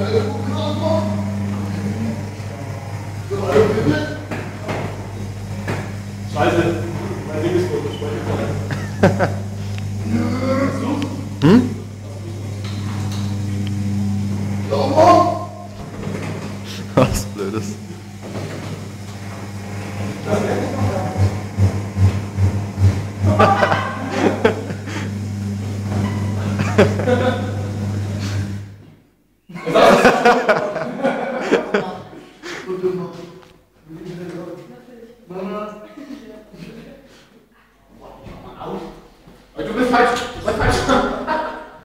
Scheiße, mein Ding ist gut. Hm? Was Blödes.